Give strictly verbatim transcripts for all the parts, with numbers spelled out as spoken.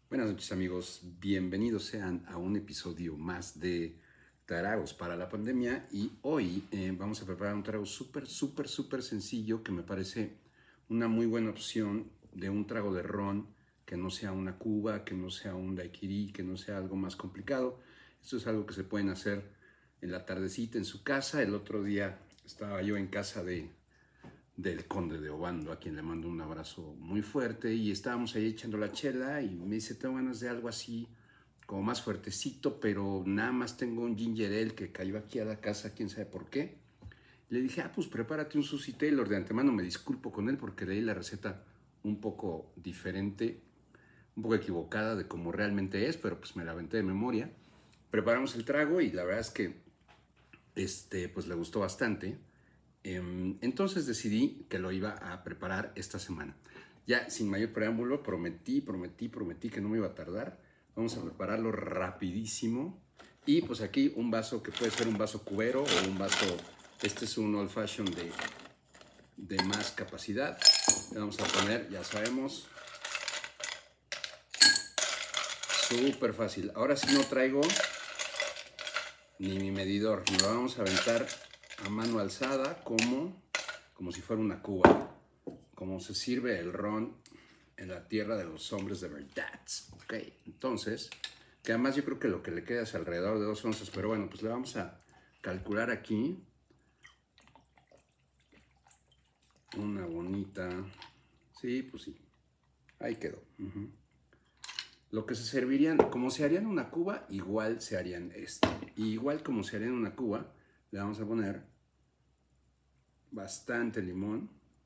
Buenas noches amigos, bienvenidos sean a un episodio más de Tragos para la Pandemia y hoy eh, vamos a preparar un trago súper, súper, súper sencillo que me parece una muy buena opción de un trago de ron que no sea una cuba, que no sea un daiquiri, que no sea algo más complicado. Esto es algo que se pueden hacer en la tardecita en su casa. El otro día estaba yo en casa de del conde de Obando, a quien le mando un abrazo muy fuerte, y estábamos ahí echando la chela y me dice, tengo ganas de algo así, como más fuertecito, pero nada más tengo un ginger ale que cayó aquí a la casa, quién sabe por qué. Le dije, ah, pues prepárate un Susie Taylor. De antemano me disculpo con él porque leí la receta un poco diferente, un poco equivocada de cómo realmente es, pero pues me la aventé de memoria. Preparamos el trago y la verdad es que este, pues le gustó bastante. Entonces decidí que lo iba a preparar esta semana. Ya sin mayor preámbulo, prometí, prometí, prometí que no me iba a tardar. Vamos a prepararlo rapidísimo. Y pues aquí un vaso que puede ser un vaso cubero o un vaso, este es un old fashion de, de más capacidad. Le vamos a poner, ya sabemos, súper fácil. Ahora sí no traigo ni mi medidor, nos lo vamos a aventar a mano alzada como, como si fuera una cuba, como se sirve el ron en la tierra de los hombres de verdad. Ok, entonces, que además yo creo que lo que le queda es alrededor de dos onzas, pero bueno, pues le vamos a calcular aquí una bonita, sí, pues sí, ahí quedó. Uh-huh. Lo que se servirían, como se harían una cuba, igual se harían esto. Y igual como se harían una cuba, le vamos a poner bastante limón,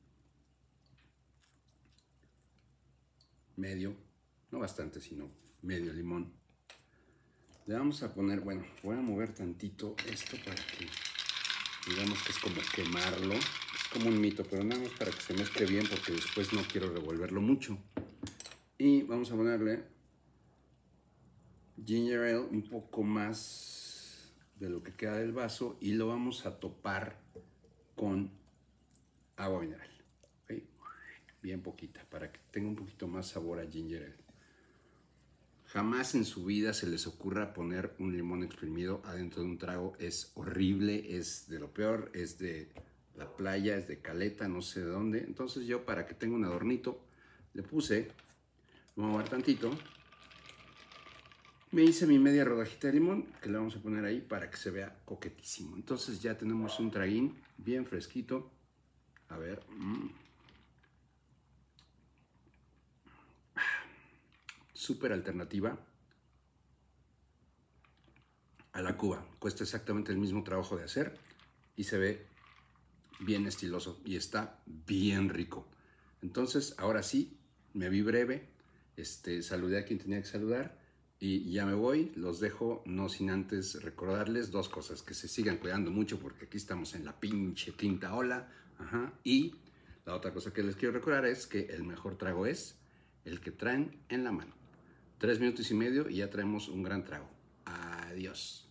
medio, no bastante, sino medio limón. Le vamos a poner, bueno, voy a mover tantito esto para que digamos que es como quemarlo. Es como un mito, pero nada más para que se mezcle bien porque después no quiero revolverlo mucho. Y vamos a ponerle ginger ale un poco más de lo que queda del vaso y lo vamos a topar con agua mineral. ¿Okay? Bien poquita, para que tenga un poquito más sabor a ginger ale. Jamás en su vida se les ocurra poner un limón exprimido adentro de un trago. Es horrible, es de lo peor, es de la playa, es de Caleta, no sé de dónde. Entonces yo, para que tenga un adornito, le puse, vamos a mover tantito, me hice mi media rodajita de limón, que le vamos a poner ahí para que se vea coquetísimo. Entonces ya tenemos un traguín bien fresquito. A ver, mmm. súper alternativa a la cuba. Cuesta exactamente el mismo trabajo de hacer y se ve bien estiloso y está bien rico. Entonces, ahora sí, me vi breve, este, saludé a quien tenía que saludar y ya me voy. Los dejo, no sin antes recordarles dos cosas: que se sigan cuidando mucho porque aquí estamos en la pinche quinta ola. Ajá. Y la otra cosa que les quiero recordar es que el mejor trago es el que traen en la mano. Tres minutos y medio y ya traemos un gran trago. Adiós.